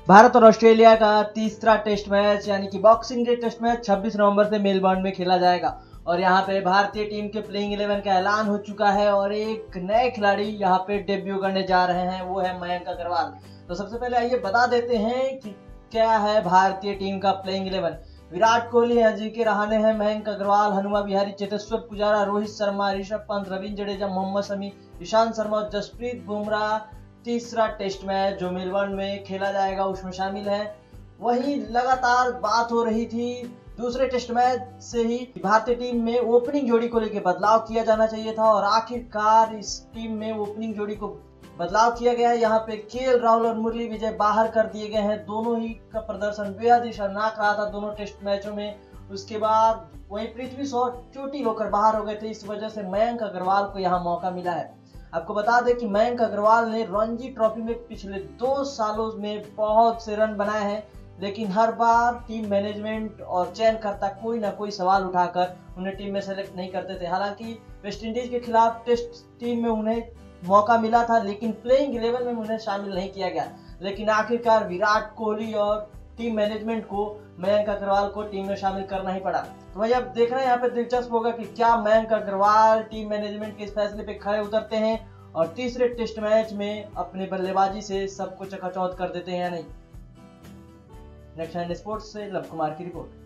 भारत और ऑस्ट्रेलिया का तीसरा टेस्ट मैच यानी कि बॉक्सिंग डे टेस्ट मैच 26 नवंबर से मेलबर्न में खेला जाएगा और यहाँ पे भारतीय टीम के प्लेइंग 11 का ऐलान हो चुका है और एक नए खिलाड़ी यहाँ पे डेब्यू करने जा रहे हैं, वो है मयंक अग्रवाल। तो सबसे पहले आइए बता देते हैं कि क्या है भारतीय टीम का प्लेइंग 11। विराट कोहली हैं, अजिंक्य रहाणे हैं, मयंक अग्रवाल, हनुमा विहारी, चेतेश्वर पुजारा, रोहित शर्मा, ऋषभ पंत, रविंद्र जडेजा, मोहम्मद शमी, ईशांत शर्मा और जसप्रीत बुमराह तीसरा टेस्ट मैच जो मेलबर्न में खेला जाएगा उसमें शामिल है। वहीं लगातार बात हो रही थी दूसरे टेस्ट मैच से ही भारतीय टीम में ओपनिंग जोड़ी को लेकर बदलाव किया जाना चाहिए था और आखिरकार इस टीम में ओपनिंग जोड़ी को बदलाव किया गया है। यहाँ पे केएल राहुल और मुरली विजय बाहर कर दिए गए हैं। दोनों ही का प्रदर्शन बेहद ही शर्मनाक रहा था दोनों टेस्ट मैचों में। उसके बाद वहीं पृथ्वी शॉ चोटिल होकर बाहर हो गए थे, इस वजह से मयंक अग्रवाल को यहाँ मौका मिला है। आपको बता दें कि मयंक अग्रवाल ने रणजी ट्रॉफी में पिछले 2 सालों में बहुत से रन बनाए हैं, लेकिन हर बार टीम मैनेजमेंट और चयनकर्ता कोई ना कोई सवाल उठाकर उन्हें टीम में सेलेक्ट नहीं करते थे। हालांकि वेस्टइंडीज के खिलाफ टेस्ट टीम में उन्हें मौका मिला था, लेकिन प्लेइंग 11 में उन्हें शामिल नहीं किया गया। लेकिन आखिरकार विराट कोहली और टीम मैनेजमेंट को मयंक अग्रवाल को टीम में शामिल करना ही पड़ा। तो भाई अब देखना यहाँ पे दिलचस्प होगा कि क्या मयंक अग्रवाल टीम मैनेजमेंट के इस फैसले पे खड़े उतरते हैं और तीसरे टेस्ट मैच में अपनी बल्लेबाजी से सबको चकाचौंध कर देते हैं या नहीं। नेक्स्ट हैंड स्पोर्ट्स से लव कुमार की रिपोर्ट।